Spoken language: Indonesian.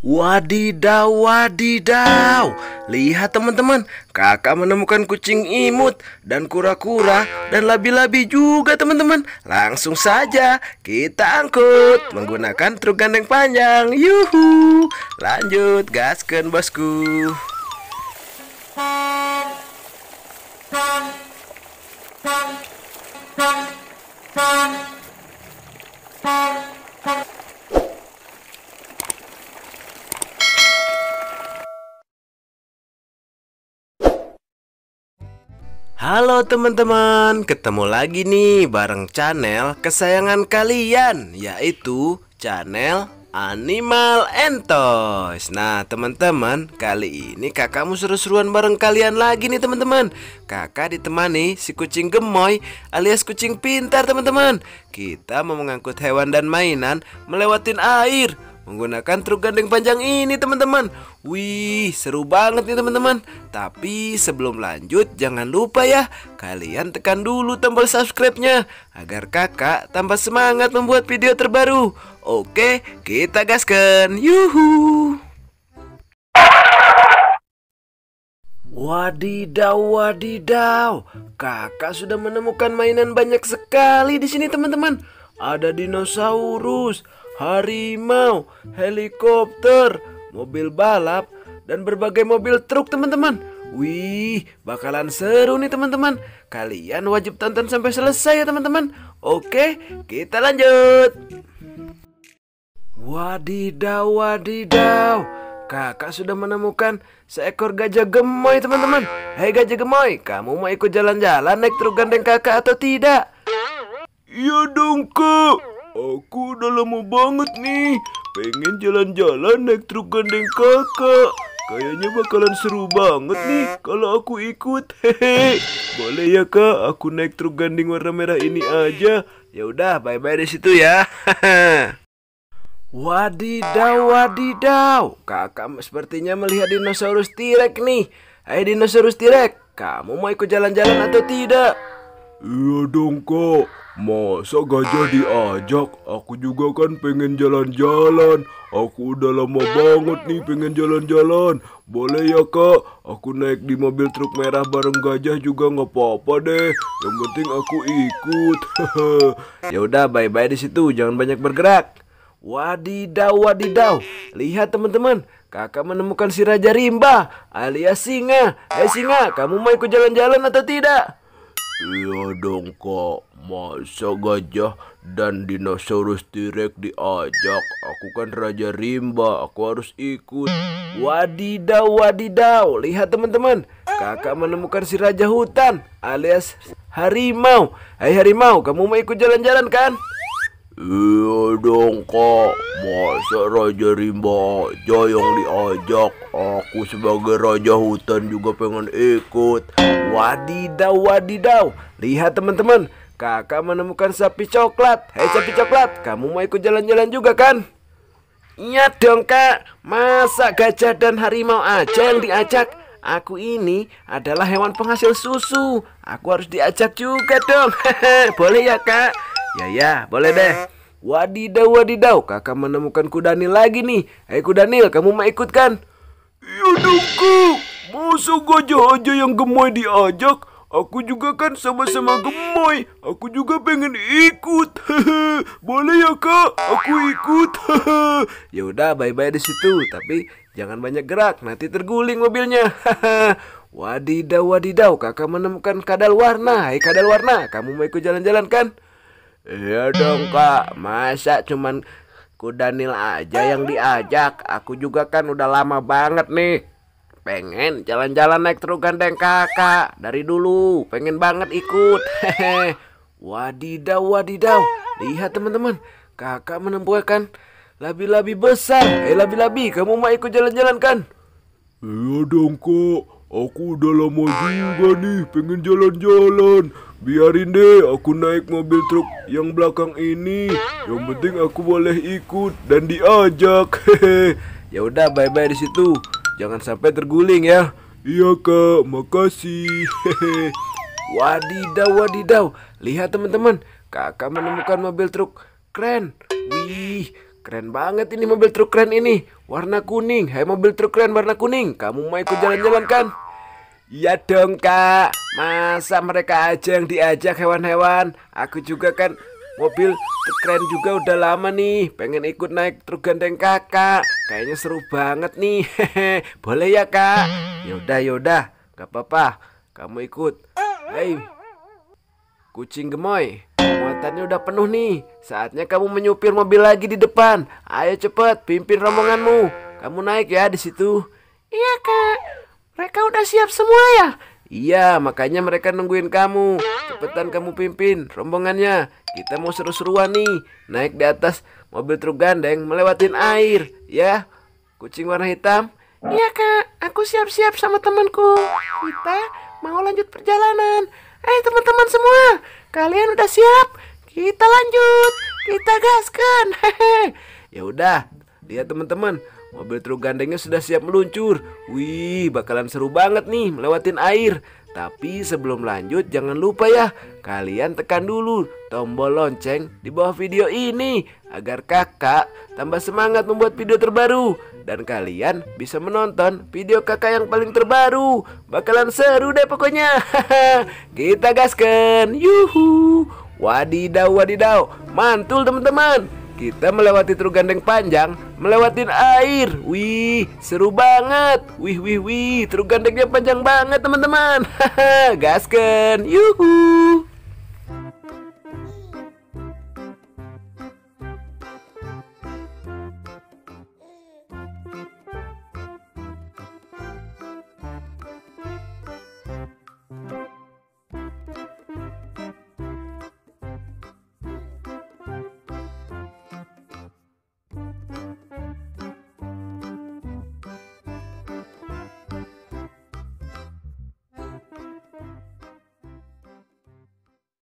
Wadidaw, wadidaw. Lihat teman-teman, kakak menemukan kucing imut dan kura-kura dan labi-labi juga teman-teman. Langsung saja kita angkut menggunakan truk gandeng panjang. Yuhu. Lanjut gaskeun bosku. Halo teman-teman, ketemu lagi nih bareng channel kesayangan kalian, yaitu channel Animal and Toys. Nah teman-teman, kali ini kakak mau seru-seruan bareng kalian lagi nih teman-teman. Kakak ditemani si kucing gemoy alias kucing pintar teman-teman. Kita mau mengangkut hewan dan mainan melewatin air menggunakan truk gandeng panjang ini teman-teman. Wih, seru banget nih teman-teman. Tapi sebelum lanjut, jangan lupa ya, kalian tekan dulu tombol subscribe-nya agar kakak tambah semangat membuat video terbaru. Oke, kita gaskan. Yuhu. Wadidaw, wadidaw. Kakak sudah menemukan mainan banyak sekali di sini teman-teman. Ada dinosaurus, harimau, helikopter, mobil balap, dan berbagai mobil truk teman-teman. Wih, bakalan seru nih teman-teman. Kalian wajib tonton sampai selesai ya teman-teman. Oke, kita lanjut. Wadidaw, wadidaw. Kakak sudah menemukan seekor gajah gemoy teman-teman. Hei gajah gemoy, kamu mau ikut jalan-jalan naik truk gandeng kakak atau tidak? Iya dong kak, aku udah lama banget nih pengen jalan-jalan naik truk gandeng kakak. Kayaknya bakalan seru banget nih kalau aku ikut. Hehe. Boleh ya kak, aku naik truk gandeng warna merah ini aja. Ya udah, bye-bye di situ ya. Wadidaw, wadidaw. Kakak sepertinya melihat dinosaurus T-Rex nih. Hai dinosaurus T-Rex, kamu mau ikut jalan-jalan atau tidak? Iya dong kak, masa gajah diajak? Aku juga kan pengen jalan-jalan. Aku udah lama banget nih pengen jalan-jalan. Boleh ya kak, aku naik di mobil truk merah bareng gajah juga nggak apa-apa deh. Yang penting aku ikut. Ya udah, bye-bye di situ, jangan banyak bergerak. Wadidaw, wadidaw. Lihat teman-teman, kakak menemukan si Raja Rimba alias singa. Hai singa, kamu mau ikut jalan-jalan atau tidak? Iya dong kak, masa gajah dan dinosaurus T-Rex diajak? Aku kan Raja Rimba, aku harus ikut. Wadidaw, wadidaw. Lihat teman-teman, kakak menemukan si Raja Hutan alias harimau. Hai harimau, kamu mau ikut jalan-jalan kan? Iya dong kak, masa Raja Rimba aja yang diajak? Aku sebagai Raja Hutan juga pengen ikut. Wadidaw, wadidaw. Lihat teman-teman, kakak menemukan sapi coklat. Hei sapi coklat, kamu mau ikut jalan-jalan juga kan? Iya dong kak, masa gajah dan harimau aja yang diajak? Aku ini adalah hewan penghasil susu, aku harus diajak juga dong. Boleh ya kak? Ya, boleh deh. Wadidaw, wadidaw, kakak menemukan kudanil lagi nih. Hei kudanil, kamu mau ikut kan? Iya dong kak, masa gajah aja yang gemoy diajak? Aku juga kan sama-sama gemoy, aku juga pengen ikut. Boleh ya kak, aku ikut. Ya udah, bye-bye di situ, tapi jangan banyak gerak, nanti terguling mobilnya. Wadidaw, wadidaw, kakak menemukan kadal warna. Hai kadal warna, kamu mau ikut jalan-jalan kan? Iya dong kak, masa cuman kudanil aja yang diajak? Aku juga kan udah lama banget nih pengen jalan-jalan naik truk gandeng kakak. Dari dulu pengen banget ikut. Hehe. Wadidaw, wadidaw. Lihat teman-teman, kakak menemukan labi-labi besar. Hei labi-labi, kamu mau ikut jalan-jalan kan? Iya dong kak, aku udah lama juga nih pengen jalan-jalan. Biarin deh aku naik mobil truk yang belakang ini. Yang penting aku boleh ikut dan diajak. Hehe. Ya udah, bye-bye di situ. Jangan sampai terguling ya. Iya kak, makasih. Hehe. Wadidaw, wadidaw. Lihat teman-teman, kakak menemukan mobil truk keren. Wih, Keren banget ini mobil truk keren ini. Warna kuning. Hai mobil truk keren warna kuning. Kamu mau ikut jalan-jalan kan? Iya dong kak. Masa mereka aja yang diajak hewan-hewan? Aku juga kan mobil truk keren juga udah lama nih. Pengen ikut naik truk gandeng kakak. Kayaknya seru banget nih. Boleh ya kak? Yaudah. Gak apa-apa. Kamu ikut. Hei kucing gemoy, muatannya udah penuh nih. Saatnya kamu menyupir mobil lagi di depan. Ayo cepet, pimpin rombonganmu. Kamu naik ya di situ. Iya kak, mereka udah siap semua ya? Iya, makanya mereka nungguin kamu. Cepetan kamu pimpin rombongannya. Kita mau seru-seruan nih. Naik di atas mobil truk gandeng melewatin air. Ya, kucing warna hitam. Iya kak, aku siap-siap sama temanku. Kita mau lanjut perjalanan. Teman-teman semua, kalian udah siap? Kita lanjut, kita gaskan. Ya udah, lihat teman-teman, mobil truk gandengnya sudah siap meluncur. Wih, bakalan seru banget nih melewatin air. Tapi sebelum lanjut jangan lupa ya, kalian tekan dulu tombol lonceng di bawah video ini agar kakak tambah semangat membuat video terbaru. Dan kalian bisa menonton video kakak yang paling terbaru. Bakalan seru deh pokoknya. Kita gaskan. Yuhu. Wadidaw. Mantul teman-teman. Kita melewati truk gandeng panjang, melewatin air. Wih, seru banget. Wih, truk gandengnya panjang banget teman-teman. Gaskan. Yuhu.